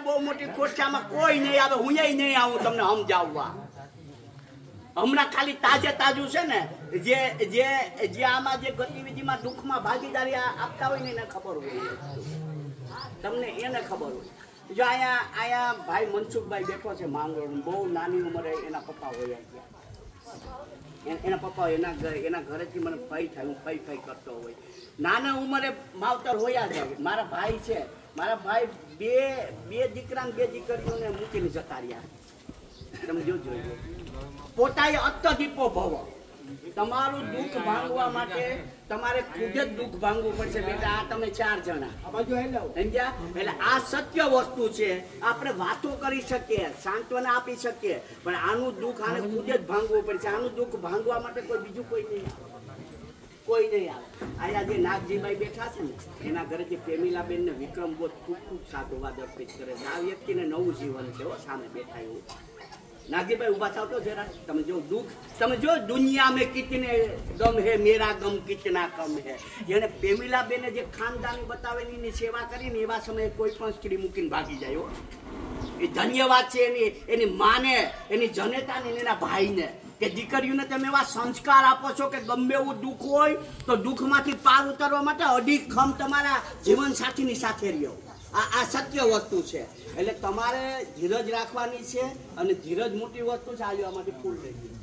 બહુ મોટી ખોટ છે, આમાં કોઈ નહીં આવે, હું નહીં આવું તમને સમજાવવા. હમણાં ખાલી તાજે તાજું છે ને જે આમાં જે ગતિવિધિમાં દુઃખમાં ભાગીદારી આપતા હોય ને એને ખબર હોય, તમને એને ખબર હોય. જો અહીંયા ભાઈ મનસુખભાઈ બેઠો છે માંગરોળ, બહુ નાની ઉંમરે એના પપ્પા હોય ગયા. એના પપ્પા એના ઘરેથી મને ફઈ થાય, હું ફઈ કરતો હોય. નાના ઉંમરે માવતર હોયા જાય. મારા ભાઈ છે, મારા ભાઈ બે દીકરા ને 2 દીકરીઓને મૂકીને જતા રહ્યા. તમે જોજો, પોતાએ અત્યદીપો ભવ. તમારું દુઃખ ભાંગવા માટે તમારે ખુદ જ દુઃખ ભાંગવું પડશે બેટા. આ તમે 4 જણા સમજ્યા? એટલે આ સત્ય વસ્તુ છે. આપણે વાતો કરી શકીએ, સાંત્વના આપી શકીએ, પણ આનું દુઃખ આને ખુદ જ ભાંગવું પડશે. આનું દુઃખ ભાંગવા માટે કોઈ બીજું કોઈ નહીં આવે, કોઈ નહીં આવે. અહીંયા જે નાગજીભાઈ બેઠા છે ને, એના ઘરેથી પ્રેમીલાબેન ને વિક્રમ બોધ ખૂબ સાધુવાદ અર્પિત કરે છે. આ વ્યક્તિને નવું જીવન છે સામે બેઠા એવું. नागी उभा था तो जरा समझो दुख समझो दुनिया में कितने गम है मेरा गम कितना कम है जेने पेमिला बेने जे खानदानी बतावेली ની સેવા કરીને એવા સમયે કોઈ પણ સ્ત્રી મૂકીને ભાગી જાય એ ધન્યવાદ છે એની માને એની જનેતાને એના ભાઈને કે દીકરીઓને તમે એવા સંસ્કાર આપો છો કે ગમે એવું દુઃખ હોય તો દુઃખમાંથી પાર ઉતરવા માટે અડીખમ તમારા જીવન સાથીની સાથે રહ્યો આ સત્ય વસ્તુ છે એટલે તમારે ધીરજ રાખવાની છે અને ધીરજ મોટી વસ્તુ છે. આમાંથી ફૂલ થઈ ગયું.